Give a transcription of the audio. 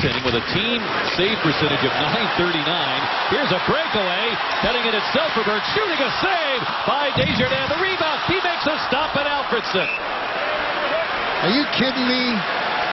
inning with a team save percentage of .939. Here's a breakaway. Cutting it at Selferberg. Shooting a save by Desjardins. The rebound. He makes a stop at Alfredson. Are you kidding me?